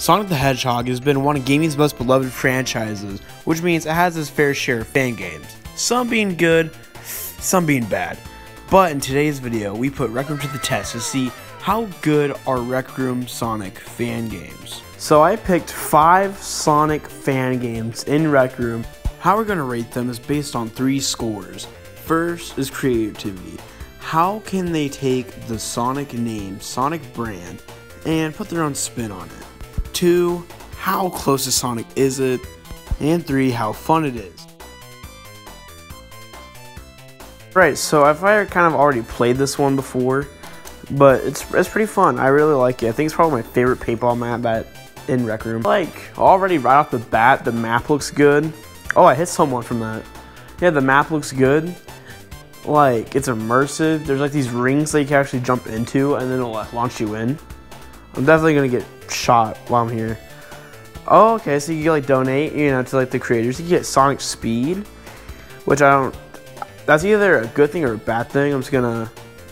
Sonic the Hedgehog has been one of gaming's most beloved franchises, which means it has its fair share of fan games. Some being good, some being bad. But in today's video, we put Rec Room to the test to see how good are Rec Room Sonic fan games. So I picked 5 Sonic fan games in Rec Room. How we're going to rate them is based on 3 scores. First is creativity. How can they take the Sonic name, Sonic brand, and put their own spin on it? 2, how close to Sonic is it? And 3, how fun it is. Right, so I've kind of already played this one before, but it's pretty fun. I really like it. I think it's probably my favorite paintball map in Rec Room. Like, already right off the bat, the map looks good. Oh, I hit someone from that. Yeah, the map looks good. Like, it's immersive. There's like these rings that you can actually jump into, and then it'll launch you in. I'm definitely gonna get shot while I'm here. Oh, okay, so you can like donate, to like the creators. You can get Sonic Speed, which I don't. That's either a good thing or a bad thing. I'm just gonna.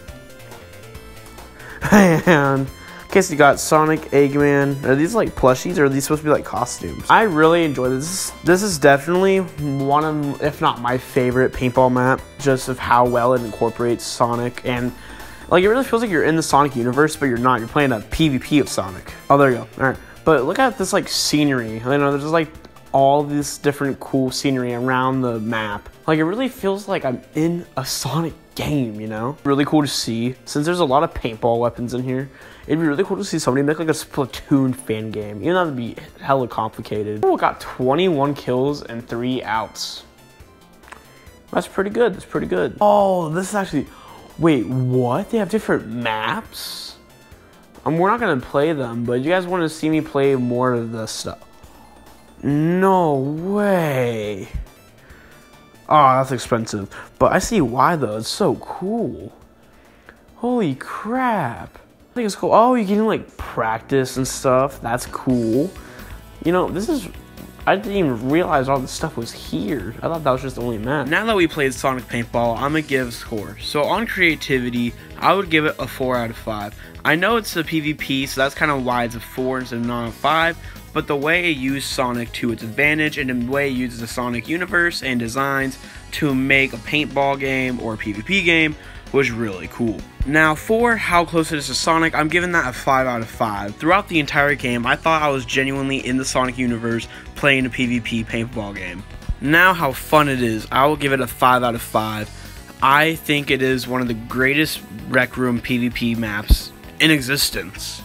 And okay, so you got Sonic, Eggman. Are these like plushies, or are these supposed to be like costumes? I really enjoy this. This is definitely one of, if not my favorite paintball map, just of how well it incorporates Sonic. And like, it really feels like you're in the Sonic universe, but you're not. You're playing a PvP of Sonic. Oh, there you go. All right. But look at this like scenery. There's like all this different cool scenery around the map. Like, it really feels like I'm in a Sonic game, Really cool to see. Since there's a lot of paintball weapons in here, it'd be really cool to see somebody make like a Splatoon fan game. Even though that'd be hella complicated. Oh, got 21 kills and 3 outs. That's pretty good. That's pretty good. Oh, this is actually... Wait, what? They have different maps? We're not gonna play them, but you guys want to see me play more of this stuff? No way. Oh, that's expensive. But I see why, though. It's so cool. Holy crap. I think it's cool. Oh, you can, like, practice and stuff. That's cool. This is... I didn't even realize all this stuff was here. I thought that was just the only map. Now that we played Sonic Paintball, I'm going to give a score. So on creativity, I would give it a 4 out of 5. I know it's a PvP, so that's kind of why it's a 4 instead of not a 5. But the way it used Sonic to its advantage, and the way it uses the Sonic universe and designs to make a paintball game or a PvP game was really cool. Now, for how close it is to Sonic, I'm giving that a 5 out of 5. Throughout the entire game, I thought I was genuinely in the Sonic universe playing a PvP paintball game. Now, how fun it is, I will give it a 5 out of 5. I think it is one of the greatest Rec Room PvP maps in existence.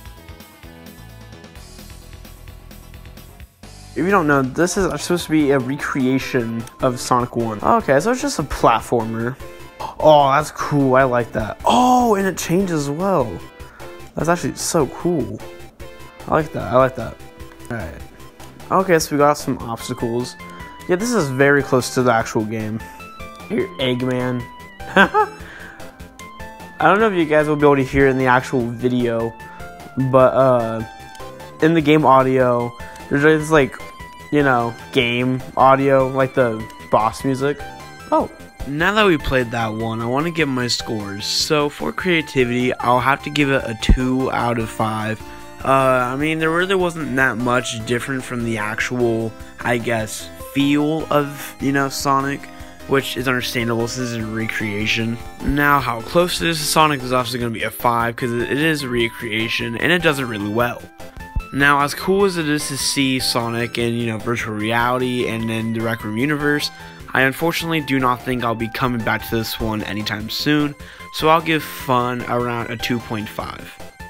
If you don't know, this is supposed to be a recreation of Sonic 1. Okay, so it's just a platformer. Oh, that's cool. I like that. Oh, and it changes as well. That's actually so cool. I like that. I like that. Alright. Okay, so we got some obstacles. Yeah, this is very close to the actual game. Here, Eggman. I don't know if you guys will be able to hear it in the actual video, but in the game audio, there's this like, game audio, like the boss music. Oh. Now that we played that one, I want to give my scores. So for creativity, I'll have to give it a 2 out of 5. There really wasn't that much different from the actual, I guess, feel of, Sonic, which is understandable since this is a recreation. Now, how close it is to Sonic is obviously going to be a 5 because it is a recreation and it does it really well. Now, as cool as it is to see Sonic in, virtual reality and in the Rec Room universe, I unfortunately do not think I'll be coming back to this one anytime soon, so I'll give fun around a 2.5.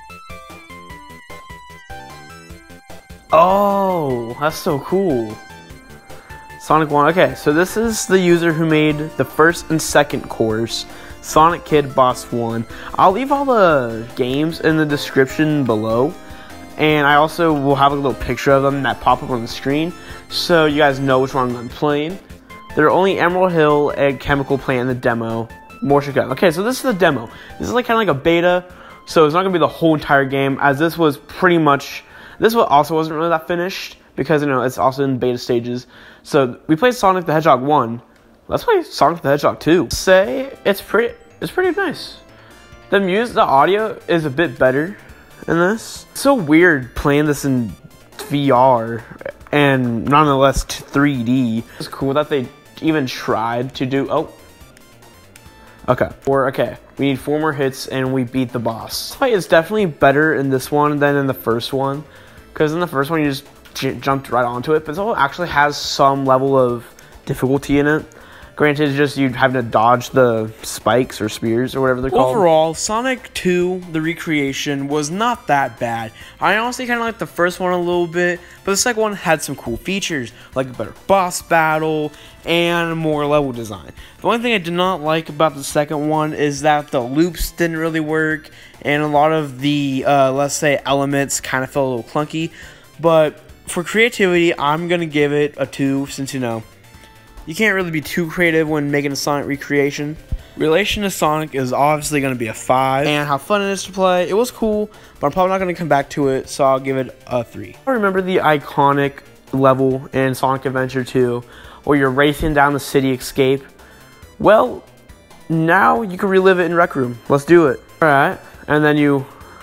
Oh, that's so cool. Sonic 1. Okay, so this is the user who made the first and second course, Sonic Kid Boss 1. I'll leave all the games in the description below, and I also will have a little picture of them that pop up on the screen, so you guys know which one I'm playing. There are only Emerald Hill and Chemical Plant in the demo. More should come. Okay, so this is the demo. This is like kind of like a beta, so it's not going to be the whole entire game, as this was pretty much... This one also wasn't really that finished, because, it's also in beta stages. So, we played Sonic the Hedgehog 1. Let's play Sonic the Hedgehog 2. It's pretty nice. The audio is a bit better in this. It's so weird playing this in VR and nonetheless 3D. It's cool that they even tried to do. Oh, okay. We need 4 more hits and we beat the boss. This fight is definitely better in this one than in the first one, because in the first one you just jumped right onto it, but this one actually has some level of difficulty in it. Granted, it's just you having to dodge the spikes or spears or whatever they're called. Overall, Sonic 2, the recreation, was not that bad. I honestly kind of liked the first one a little bit, but the second one had some cool features, like a better boss battle and more level design. The only thing I did not like about the second one is that the loops didn't really work, and a lot of the, let's say, elements kind of felt a little clunky. But for creativity, I'm going to give it a 2, since, you know, you can't really be too creative when making a Sonic recreation. Relation to Sonic is obviously going to be a 5. And how fun it is to play. It was cool, but I'm probably not going to come back to it, so I'll give it a 3. I remember the iconic level in Sonic Adventure 2 where you're racing down the city escape. Well, now you can relive it in Rec Room. Let's do it. Alright, and then you...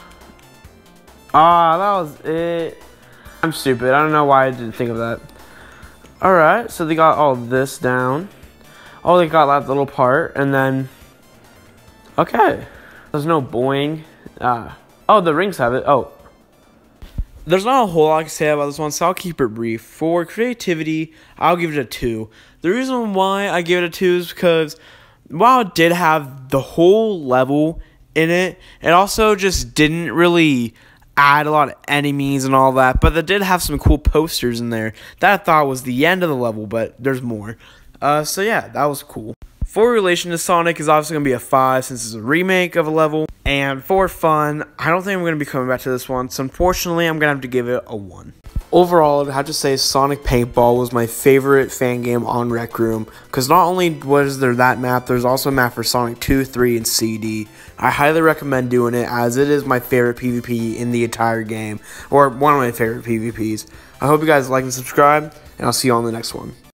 Ah, that was it. I'm stupid. I don't know why I didn't think of that. Alright, so they got all this down. Oh, they got that little part, and then... Okay. There's no boing. Oh, the rings have it. Oh. There's not a whole lot to say about this one, so I'll keep it brief. For creativity, I'll give it a 2. The reason why I give it a 2 is because while it did have the whole level in it, it also just didn't really add a lot of enemies and all that, but it did have some cool posters in there that I thought was the end of the level, but there's more. So yeah, that was cool. For relation to Sonic is obviously going to be a 5 since it's a remake of a level. And for fun, I don't think I'm going to be coming back to this one, so unfortunately I'm going to have to give it a 1. Overall, I'd have to say Sonic Paintball was my favorite fan game on Rec Room, because not only was there that map, there's also a map for Sonic 2, 3, and CD. I highly recommend doing it, as it is my favorite PvP in the entire game, or one of my favorite PvPs. I hope you guys like and subscribe, and I'll see you on the next one.